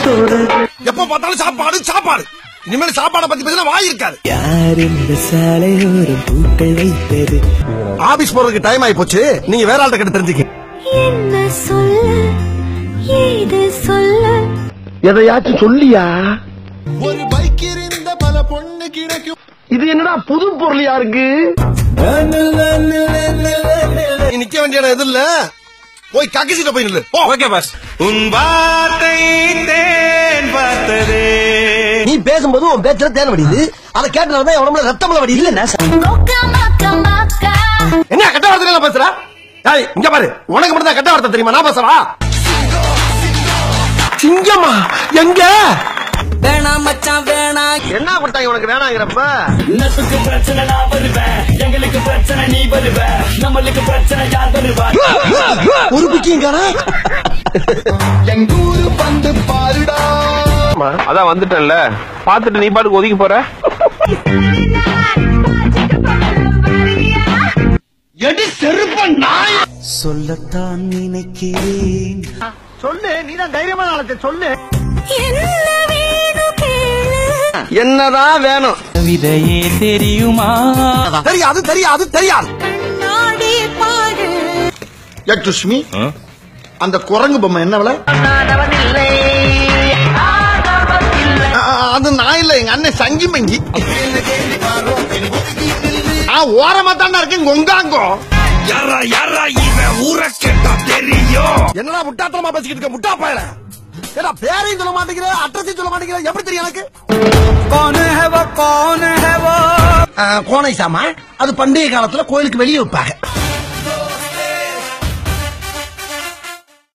எப்ப பார்த்தாலும் சாப்பாடு சாப்பாடு. இனிமேல் சாப்பாடை பத்தி பேசினா வாய் இருக்காது. யார் இந்த சாலையோரம் பூக்கள் வைத்தது? ஆபீஸ் போறதுக்கு டைம் ஆயி போச்சு. நீங்க வேற ஆள்கிட்ட கிட்ட தெரிஞ்சுக்க. என்ன சொல்ல ஏது சொல்ல எதையாச்சும் சொல்லியா? ஒரு பைக் இருந்த பல பொண்ணு கிடைக்கும். இது என்னடா புது பொருள் யாருக்கு? நிக்க வேண்டிய இடம் எது இல்ல, போய் கக்கிசிட்ட போய் நில்லு. Okay boss. உன் வார்த்தை தேன் பார்த்ததே. நீ பேசும்போது உன் பேச்சுல தேன் வடியுது. அதை கேட்டனாலதான் என் உடம்புல ரத்தம்ல வடியுது. என்ன கெட்ட வார்த்தை பேசுற? இங்க பாரு, உனக்கு மட்டும் தான் கெட்ட வார்த்தை தெரியுமா? நான் பேசுறா சிங்கமா எங்க? வேணாம் மச்சான் வேணாம். என்ன கொடுத்தாங்க உனக்கு வேணாங்கிறப்ப? நட்புக்கு பிரச்சனை நான் வருவேன், எங்களுக்கு பிரச்சனை நீ வருவ, நம்மளுக்கு பிரச்சனை யார் வருவா? ஒரு பிக்கிங்காரா? எங்க ஊரு வந்து பாருடா. அதான் வந்துட்டேன்ல, பாத்துட்டு நீ பாட்டுக்கு ஒதுக்கி போற. எடி செருப்ப நாய். சொல்லத்தான் நினைக்கிறேன். சொல்லு, நீதான் தைரியமான ஆளத்தை சொல்லு. என்னதான் வேணும் கேளு. என்னதான் வேணும்? விதையே தெரியுமா? தெரியாது தெரியாது தெரியாது. யக்ஷுஷ்மி, அந்த குரங்கு பொம்மை என்ன விலை? அது நான் இல்ல, எங்க அண்ணன் சங்கி மங்கி. ஓரமா தாண்டா இருக்கு கொங்காங்கோ. என்னடா முட்டாத்தனமா பேசிக்கிட்டு இருக்க முட்டா பயல? ஏடா பேரையும் சொல்ல மாட்டேங்கிற, அட்ரஸையும் சொல்ல மாட்டேங்கிற, எப்படி தெரியும் எனக்கு? கோனை சாமா, அது பண்டைய காலத்துல கோயிலுக்கு வெளியே வைப்பாங்க.